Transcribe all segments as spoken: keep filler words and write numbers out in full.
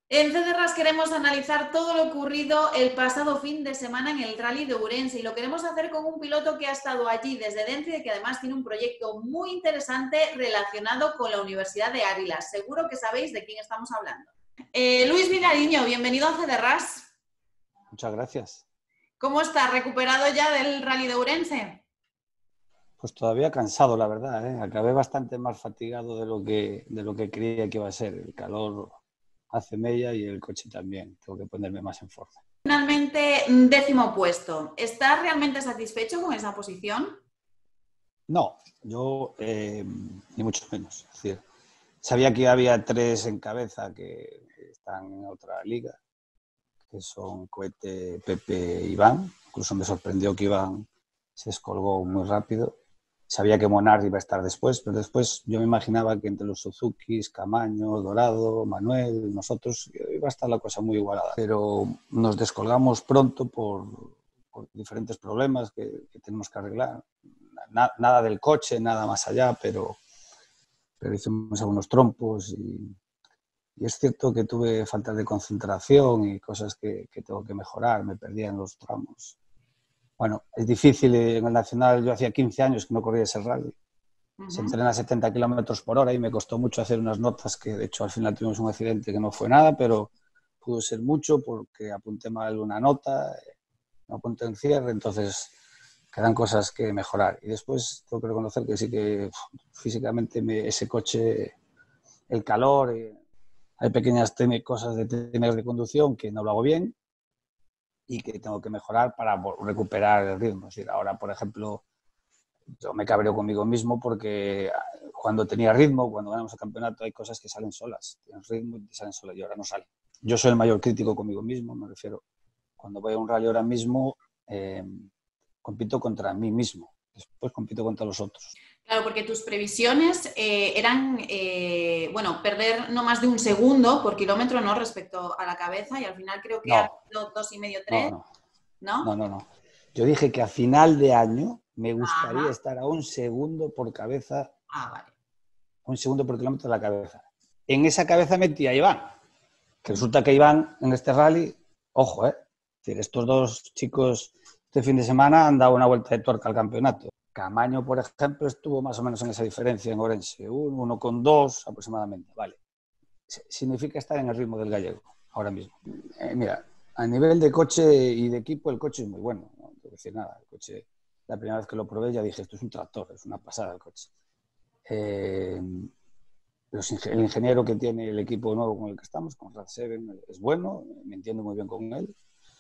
En Cederras queremos analizar todo lo ocurrido el pasado fin de semana en el Rally de Ourense y lo queremos hacer con un piloto que ha estado allí desde dentro y que además tiene un proyecto muy interesante relacionado con la Universidad de Ávila. Seguro que sabéis de quién estamos hablando. Eh, Luis Vilariño, bienvenido a Cederras. Muchas gracias. ¿Cómo está? ¿Recuperado ya del Rally de Ourense? Pues todavía cansado, la verdad, ¿eh? Acabé bastante más fatigado de lo que, de lo que creía que iba a ser. El calor hace mella y el coche también. Tengo que ponerme más en forma. Finalmente, décimo puesto. ¿Estás realmente satisfecho con esa posición? No, yo eh, ni mucho menos. Es decir, sabía que había tres en cabeza que están en otra liga, que son Cohete, Pepe y Iván. Incluso me sorprendió que Iván se descolgó muy rápido. Sabía que Monar iba a estar después, pero después yo me imaginaba que entre los Suzukis, Camaño, Dorado, Manuel, nosotros, iba a estar la cosa muy igualada. Pero nos descolgamos pronto por, por diferentes problemas que, que tenemos que arreglar. Na, nada del coche, nada más allá, pero, pero hicimos algunos trompos y, y es cierto que tuve falta de concentración y cosas que, que tengo que mejorar, me perdía en los tramos. Bueno, es difícil, en el Nacional yo hacía quince años que no corría ese rally. Uh-huh. Se entrena a setenta kilómetros por hora y me costó mucho hacer unas notas que de hecho al final tuvimos un accidente que no fue nada, pero pudo ser mucho porque apunté mal una nota, no apunté en cierre, entonces quedan cosas que mejorar. Y después tengo que reconocer que sí que uf, físicamente me, ese coche, el calor, eh, hay pequeñas cosas de técnicas de conducción que no lo hago bien y que tengo que mejorar para recuperar el ritmo. Es decir, ahora, por ejemplo, yo me cabreo conmigo mismo porque cuando tenía ritmo, cuando ganamos el campeonato, hay cosas que salen solas. Tienes ritmo y te salen solas y ahora no salen. Yo soy el mayor crítico conmigo mismo, me refiero. Cuando voy a un rally ahora mismo, eh, compito contra mí mismo. Después compito contra los otros. Claro, porque tus previsiones eh, eran, eh, bueno, perder no más de un segundo por kilómetro, ¿no? Respecto a la cabeza y al final creo que No, ha sido dos y medio, tres, no, no, no, no, no, no. Yo dije que a final de año me gustaría Ajá. estar a un segundo por cabeza, Ah, vale. un segundo por kilómetro de la cabeza. En esa cabeza metí a Iván, que resulta que Iván en este rally, ojo, ¿eh? Es decir, estos dos chicos este fin de semana han dado una vuelta de tuerca al campeonato. Camaño, por ejemplo, estuvo más o menos en esa diferencia en Ourense, uno con dos aproximadamente, vale. Significa estar en el ritmo del gallego, ahora mismo. Eh, mira, a nivel de coche y de equipo, el coche es muy bueno, no tengo que decir nada. El coche, la primera vez que lo probé ya dije, esto es un tractor, es una pasada el coche. Eh, los, el ingeniero que tiene el equipo nuevo con el que estamos, con Rad siete, es bueno, me entiendo muy bien con él.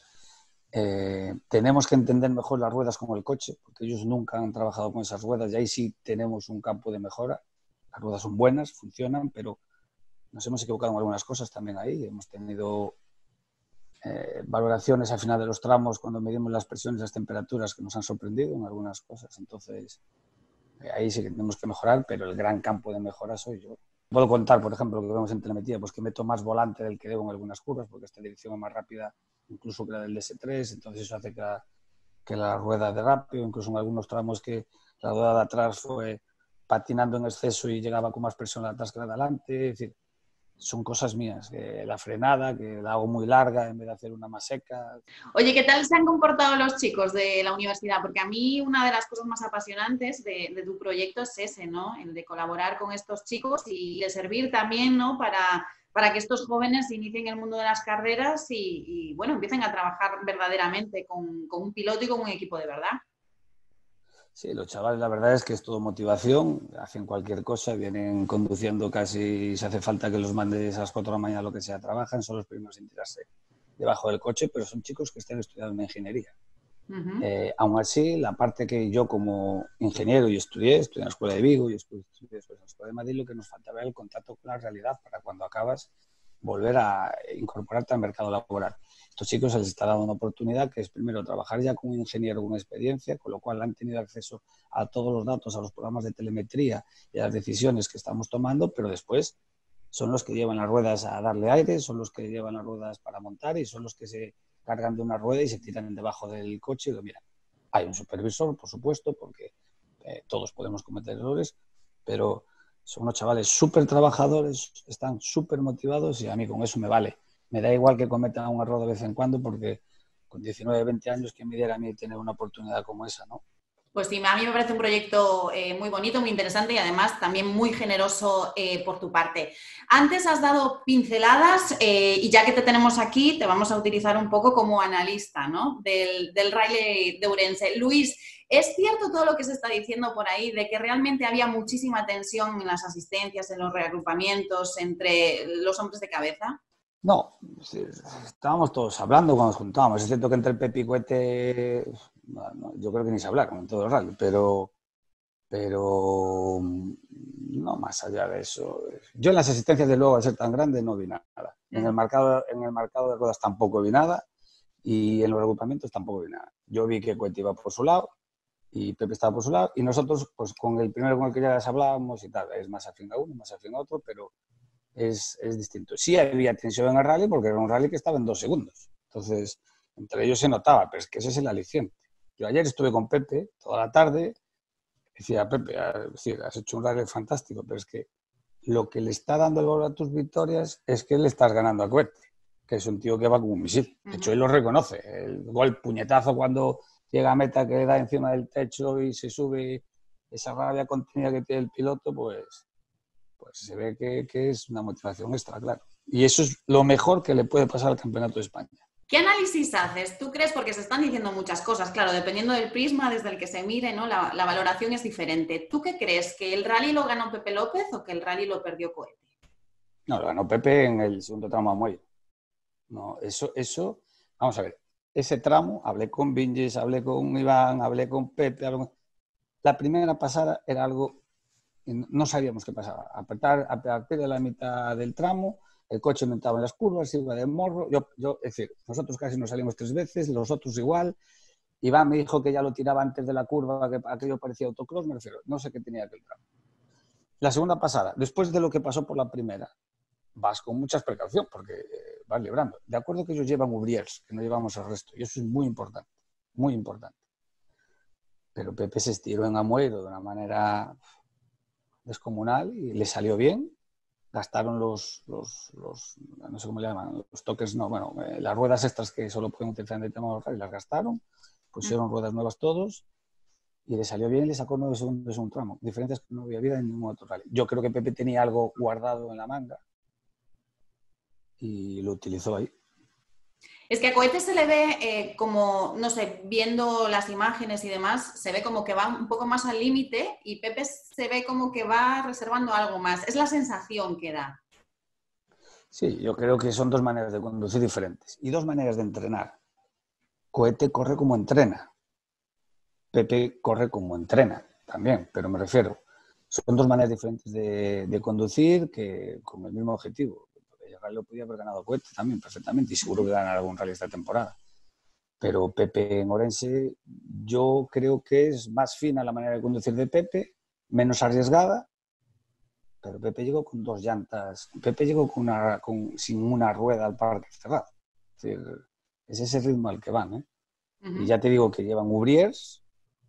Eh, tenemos que entender mejor las ruedas como el coche, porque ellos nunca han trabajado con esas ruedas y ahí sí tenemos un campo de mejora. Las ruedas son buenas, funcionan, pero nos hemos equivocado en algunas cosas también ahí. Hemos tenido eh, valoraciones al final de los tramos cuando medimos las presiones y las temperaturas que nos han sorprendido en algunas cosas. Entonces, eh, ahí sí que tenemos que mejorar, pero el gran campo de mejora soy yo. Puedo contar, por ejemplo, lo que vemos en telemetría, pues que meto más volante del que debo en algunas curvas, porque esta dirección es más rápida incluso que la del D S tres, entonces eso hace que la, que la rueda de rápido, incluso en algunos tramos que la rueda de atrás fue patinando en exceso y llegaba con más presión atrás que la de adelante. Es decir, son cosas mías, que la frenada, que la hago muy larga en vez de hacer una más seca. Oye, ¿qué tal se han comportado los chicos de la universidad? Porque a mí una de las cosas más apasionantes de, de tu proyecto es ese, ¿no? El de colaborar con estos chicos y de servir también, ¿no? Para, para que estos jóvenes inicien el mundo de las carreras y, y bueno, empiecen a trabajar verdaderamente con, con un piloto y con un equipo de verdad. Sí, los chavales, la verdad es que es todo motivación, hacen cualquier cosa, vienen conduciendo casi, si hace falta que los mandes a las cuatro de la mañana, lo que sea, trabajan, son los primeros en tirarse debajo del coche, pero son chicos que están estudiando en ingeniería. Uh-huh. Eh, aún así, la parte que yo como ingeniero y estudié, estudié en la Escuela de Vigo y estudié en la Escuela de Madrid, lo que nos faltaba era el contacto con la realidad para cuando acabas volver a incorporarte al mercado laboral. Estos chicos se les está dando una oportunidad que es primero trabajar ya como ingeniero con experiencia, con lo cual han tenido acceso a todos los datos, a los programas de telemetría y a las decisiones que estamos tomando, pero después son los que llevan las ruedas a darle aire, son los que llevan las ruedas para montar y son los que se cargan de una rueda y se tiran debajo del coche y lo miran. Hay un supervisor, por supuesto, porque eh, todos podemos cometer errores, pero son unos chavales súper trabajadores, están súper motivados y a mí con eso me vale. me da igual que cometa un error de vez en cuando, porque con diecinueve, veinte años, ¿quién me diera a mí tener una oportunidad como esa, no? Pues sí, a mí me parece un proyecto eh, muy bonito, muy interesante y además también muy generoso eh, por tu parte. Antes has dado pinceladas eh, y ya que te tenemos aquí, te vamos a utilizar un poco como analista, ¿no? del, del Rally de Ourense. Luis, ¿es cierto todo lo que se está diciendo por ahí de que realmente había muchísima tensión en las asistencias, en los reagrupamientos entre los hombres de cabeza? No, sí, estábamos todos hablando cuando nos juntábamos. Es cierto que entre el Pepe y Cuete, no, no, yo creo que ni se hablaron en todo el rally, pero, pero no más allá de eso. Yo en las asistencias, de luego, al ser tan grande, no vi nada. En el marcado, en el marcado de ruedas tampoco vi nada y en los agrupamientos tampoco vi nada. Yo vi que Cuete iba por su lado y Pepe estaba por su lado y nosotros, pues con el primero con el que ya les hablábamos y tal, es más afín a uno, más afín a otro, pero Es, es distinto. Sí había tensión en el rally porque era un rally que estaba en dos segundos. Entonces, entre ellos se notaba, pero es que ese es el aliciente. Yo ayer estuve con Pepe toda la tarde, decía, Pepe, has hecho un rally fantástico, pero es que lo que le está dando el valor a tus victorias es que le estás ganando a Cuete, que es un tío que va como un misil. De hecho, él lo reconoce. El gol puñetazo cuando llega a meta que le da encima del techo y se sube, esa rabia contenida que tiene el piloto, pues... pues se ve que, que es una motivación extra, claro. Y eso es lo mejor que le puede pasar al Campeonato de España. ¿Qué análisis haces? ¿Tú crees? Porque se están diciendo muchas cosas, claro, dependiendo del prisma desde el que se mire, ¿no? La, la valoración es diferente. ¿Tú qué crees? ¿Que el rally lo ganó Pepe López o que el rally lo perdió Cohete? No, lo ganó Pepe en el segundo tramo a Muelle. No, eso, eso, vamos a ver, ese tramo, hablé con Vinges, hablé con Iván, hablé con Pepe, hablé con... La primera pasada era algo, no sabíamos qué pasaba. A partir, a partir de la mitad del tramo, el coche no entraba en las curvas, iba de morro. Yo, yo, es decir, nosotros casi nos salimos tres veces, los otros igual. Iván me dijo que ya lo tiraba antes de la curva, que aquello parecía autocross, me refiero, no sé qué tenía aquel tramo. La segunda pasada, después de lo que pasó por la primera, vas con mucha precaución porque eh, vas librando. De acuerdo que ellos llevan Ubriers, que no llevamos el resto, y eso es muy importante, muy importante. Pero Pepe se estiró en Amoedo de una manera descomunal y le salió bien. Gastaron los, los, los no sé cómo le llaman, los toques, no, bueno, eh, las ruedas extras que solo pueden utilizar en el tema de los las gastaron, pusieron ruedas nuevas todos y le salió bien y le sacó nueve segundos en un tramo. Diferencias que no había habido en ningún otro rally. Yo creo que Pepe tenía algo guardado en la manga y lo utilizó ahí. Es que a Cohete se le ve eh, como, no sé, viendo las imágenes y demás, se ve como que va un poco más al límite y Pepe se ve como que va reservando algo más. Es la sensación que da. Sí, yo creo que son dos maneras de conducir diferentes y dos maneras de entrenar. Cohete corre como entrena. Pepe corre como entrena también, pero me refiero, son dos maneras diferentes de, de conducir que con el mismo objetivo. El rally lo podía haber ganado Cohete también perfectamente y seguro que ganará algún rally esta temporada. Pero Pepe en Ourense, yo creo que es más fina la manera de conducir de Pepe, menos arriesgada, pero Pepe llegó con dos llantas, Pepe llegó con una, con, sin una rueda al parque cerrado. Es decir, es ese ritmo al que van, ¿eh? Uh-huh. Y ya te digo que llevan Ubriers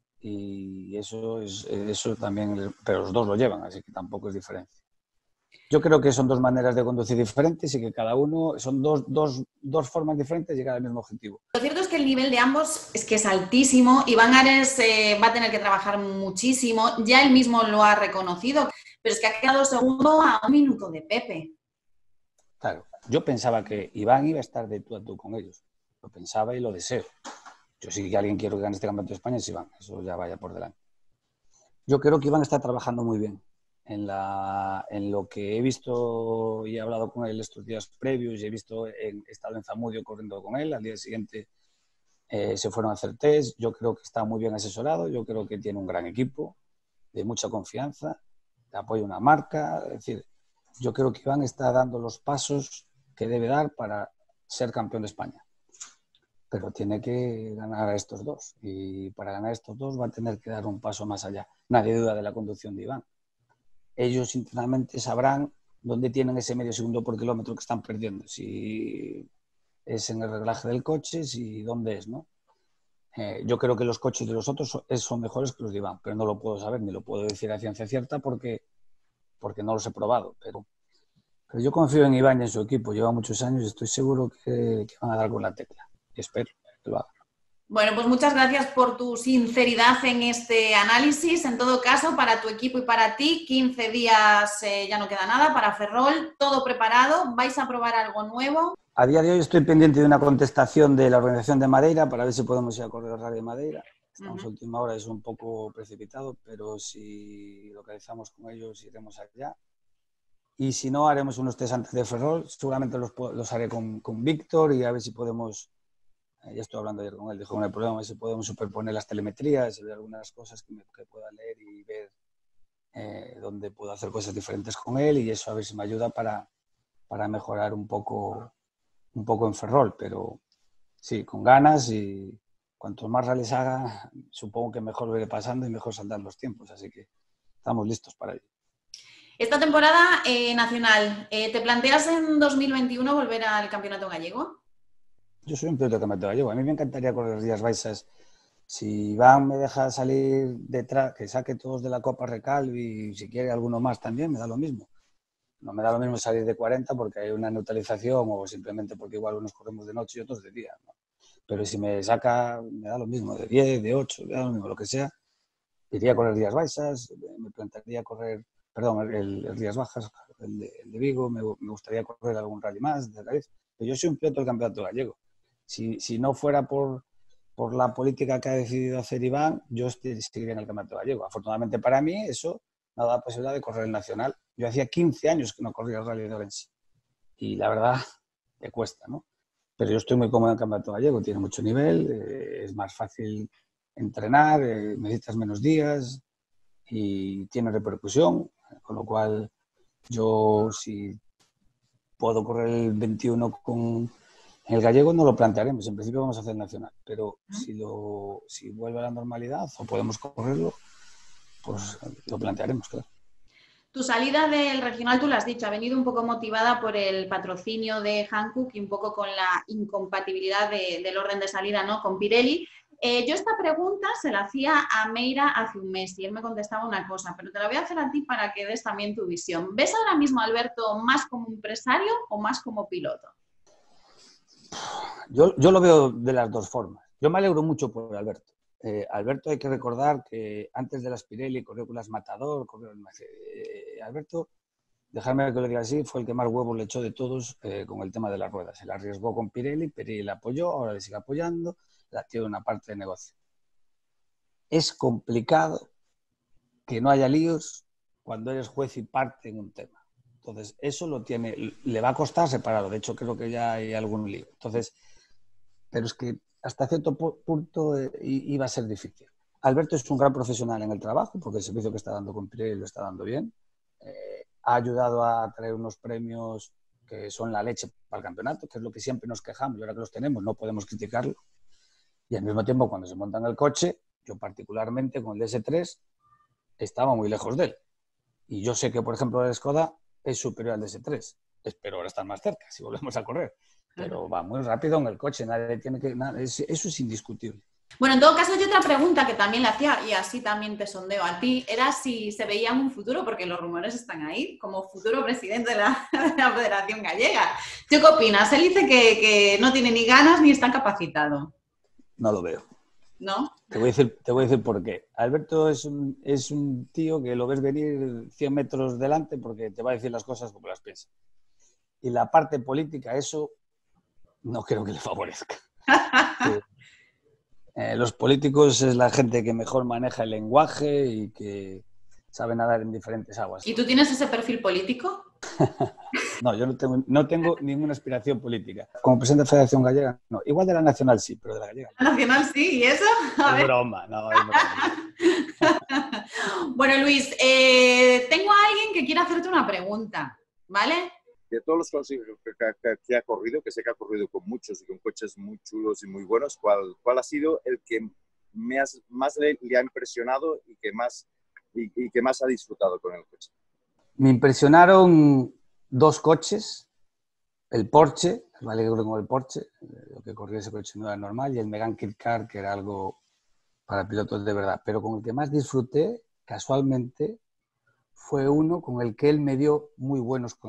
y eso es eso también, pero los dos lo llevan, así que tampoco es diferencia. Yo creo que son dos maneras de conducir diferentes y que cada uno son dos, dos, dos formas diferentes de llegar al mismo objetivo. Lo cierto es que el nivel de ambos es que es altísimo. Iván Ares eh, va a tener que trabajar muchísimo, ya él mismo lo ha reconocido, pero es que ha quedado segundo a un minuto de Pepe. Claro, yo pensaba que Iván iba a estar de tú a tú con ellos, lo pensaba y lo deseo. Yo sí que alguien quiero que gane este campeonato de España es Iván, eso ya vaya por delante. Yo creo que Iván está trabajando muy bien. En, la, en lo que he visto y he hablado con él estos días previos y he visto, he estado en Zamudio corriendo con él, al día siguiente eh, se fueron a hacer test, yo creo que está muy bien asesorado, yo creo que tiene un gran equipo, de mucha confianza, de apoyo a una marca, es decir, yo creo que Iván está dando los pasos que debe dar para ser campeón de España. Pero tiene que ganar a estos dos y para ganar a estos dos va a tener que dar un paso más allá. Nadie duda de la conducción de Iván. Ellos internamente sabrán dónde tienen ese medio segundo por kilómetro que están perdiendo. Si es en el reglaje del coche, si dónde es, ¿no? Eh, yo creo que los coches de los otros son, son mejores que los de Iván, pero no lo puedo saber ni lo puedo decir a ciencia cierta porque, porque no los he probado. Pero Pero yo confío en Iván y en su equipo, lleva muchos años y estoy seguro que, que van a dar con la tecla. Y espero que lo hagan. Bueno, pues muchas gracias por tu sinceridad en este análisis. En todo caso, para tu equipo y para ti, quince días eh, ya no queda nada para Ferrol, todo preparado. ¿Vais a probar algo nuevo? A día de hoy estoy pendiente de una contestación de la organización de Madeira para ver si podemos ir a correr el Rally de Madeira. Estamos uh-huh. a última hora, es un poco precipitado, pero si localizamos con ellos iremos allá. Y si no, haremos unos test antes de Ferrol. Seguramente los, los haré con, con Víctor y a ver si podemos... Ya estoy hablando ayer con él, dijo que no hay problema, si podemos superponer las telemetrías y ver algunas cosas que, me, que pueda leer y ver eh, dónde puedo hacer cosas diferentes con él y eso a ver si me ayuda para, para mejorar un poco, un poco en Ferrol, pero sí, con ganas y cuantos más rallies haga, supongo que mejor lo iré pasando y mejor saldrán los tiempos, así que estamos listos para ello. Esta temporada eh, nacional, eh, ¿te planteas en dos mil veintiuno volver al campeonato gallego? Yo soy un piloto de campeonato gallego. A mí me encantaría correr los Rías Baixas. Si Iván me deja salir detrás, que saque todos de la Copa Recalvi y si quiere alguno más también, me da lo mismo. No me da lo mismo salir de cuarenta porque hay una neutralización o simplemente porque igual unos corremos de noche y otros de día, ¿no? Pero si me saca, me da lo mismo, de diez, de ocho, me da lo mismo, lo que sea. Iría a correr Rías Baixas, me plantearía correr, perdón, el, el Rías Bajas, el de, el de Vigo, me, me gustaría correr algún rally más de Galicia. Pero yo soy un piloto del campeonato gallego. Si, si no fuera por, por la política que ha decidido hacer Iván, yo seguiría en el campeonato gallego. Afortunadamente para mí, eso me ha dado la posibilidad de correr el nacional. Yo hacía quince años que no corría el Rally de Orense. Y la verdad, me cuesta, ¿no? Pero yo estoy muy cómodo en el campeonato gallego. Tiene mucho nivel, eh, es más fácil entrenar, eh, necesitas menos días y tiene repercusión. Con lo cual, yo si puedo correr el veintiuno con... En el gallego no lo plantearemos, en principio vamos a hacer el nacional, pero si, lo, si vuelve a la normalidad o podemos correrlo, pues lo plantearemos, claro. Tu salida del regional, tú lo has dicho, ha venido un poco motivada por el patrocinio de Hankook y un poco con la incompatibilidad de, del orden de salida, ¿no?, con Pirelli. Eh, yo esta pregunta se la hacía a Meira hace un mes y él me contestaba una cosa, pero te la voy a hacer a ti para que des también tu visión. ¿Ves ahora mismo a Alberto más como empresario o más como piloto? Yo, yo lo veo de las dos formas. Yo me alegro mucho por Alberto. Eh, Alberto hay que recordar que antes de las Pirelli corrió con las Matador, corrió en eh, Alberto, dejarme que lo diga así, fue el que más huevos le echó de todos eh, con el tema de las ruedas. Se la arriesgó con Pirelli, Pirelli la apoyó, ahora le sigue apoyando, la tiene una parte de negocio. Es complicado que no haya líos cuando eres juez y parte en un tema. Entonces, eso lo tiene, le va a costar separarlo. De hecho, creo que ya hay algún lío. Entonces, pero es que hasta cierto punto eh, iba a ser difícil. Alberto es un gran profesional en el trabajo, porque el servicio que está dando con Pirelli lo está dando bien. Eh, ha ayudado a traer unos premios que son la leche para el campeonato, que es lo que siempre nos quejamos, y ahora que los tenemos no podemos criticarlo. Y al mismo tiempo, cuando se montan el coche, yo particularmente con el D S tres estaba muy lejos de él. Y yo sé que, por ejemplo, el Skoda es superior al D S tres. Espero ahora estar más cerca, si volvemos a correr. Pero va muy rápido en el coche, nadie tiene que... Nada, es, eso es indiscutible. Bueno, en todo caso, yo otra pregunta que también le hacía, y así también te sondeo a ti, era si se veía en un futuro, porque los rumores están ahí, como futuro presidente de la, de la Federación Gallega. ¿Tú qué opinas? Él dice que, que no tiene ni ganas ni está capacitado. No lo veo. ¿No? Te voy a decir, te voy a decir por qué. Alberto es un, es un tío que lo ves venir cien metros delante porque te va a decir las cosas como las piensa. Y la parte política, eso no creo que le favorezca. eh, eh, los políticos es la gente que mejor maneja el lenguaje y que sabe nadar en diferentes aguas. ¿Y tú tienes ese perfil político? No, yo no tengo, no tengo ninguna aspiración política. Como presidente de la Federación Gallega, no. Igual de la Nacional sí, pero de la Gallega no. ¿La Nacional sí? ¿Y eso? A es ver. broma, no, es broma. Bueno, Luis, eh, tengo a alguien que quiere hacerte una pregunta, ¿vale? De todos los consejos que, que, que ha corrido, que sé que ha corrido con muchos y con coches muy chulos y muy buenos, ¿cuál, cuál ha sido el que me has, más le, le ha impresionado y que, más, y, y que más ha disfrutado con el coche? Me impresionaron dos coches, el Porsche, me alegro con el Porsche, lo que corría ese coche no era normal, y el Megane Kit Car, que era algo para pilotos de verdad. Pero con el que más disfruté, casualmente, fue uno con el que él me dio muy buenos consejos,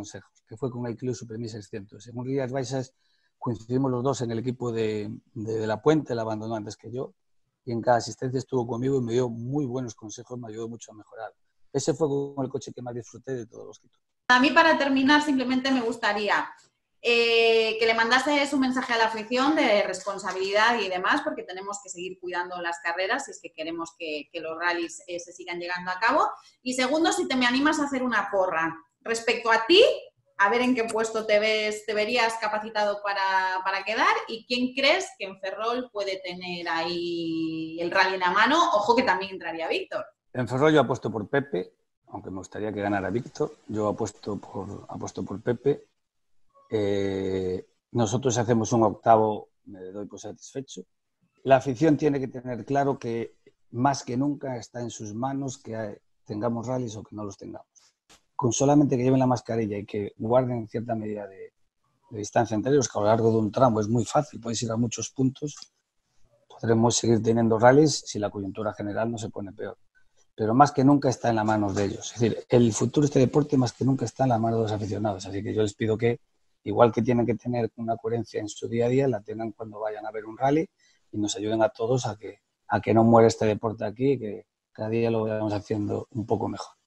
que fue con el Clio Super mil seiscientos. En un Rías Baixas coincidimos los dos en el equipo de, de, de La Puente, él abandonó antes que yo, y en cada asistencia estuvo conmigo y me dio muy buenos consejos, me ayudó mucho a mejorar. Ese fue con el coche que más disfruté de todos los que tuve. A mí, para terminar, simplemente me gustaría eh, que le mandases un mensaje a la afición de responsabilidad y demás, porque tenemos que seguir cuidando las carreras si es que queremos que, que los rallies eh, se sigan llegando a cabo. Y segundo, si te me animas a hacer una porra respecto a ti, a ver en qué puesto te ves, te verías capacitado para, para quedar, y quién crees que en Ferrol puede tener ahí el rally en la mano. Ojo que también entraría Víctor. En Ferrol yo apuesto por Pepe, aunque me gustaría que ganara Víctor. Yo apuesto por, apuesto por Pepe. Eh, nosotros hacemos un octavo, me doy por satisfecho. La afición tiene que tener claro que más que nunca está en sus manos que tengamos rallies o que no los tengamos. Con solamente que lleven la mascarilla y que guarden cierta medida de, de distancia entre ellos, que a lo largo de un tramo es muy fácil, puedes ir a muchos puntos, podremos seguir teniendo rallies si la coyuntura general no se pone peor. Pero más que nunca está en las manos de ellos. Es decir, el futuro de este deporte más que nunca está en las manos de los aficionados. Así que yo les pido que, igual que tienen que tener una coherencia en su día a día, la tengan cuando vayan a ver un rally y nos ayuden a todos a que, a que no muera este deporte aquí y que cada día lo vayamos haciendo un poco mejor.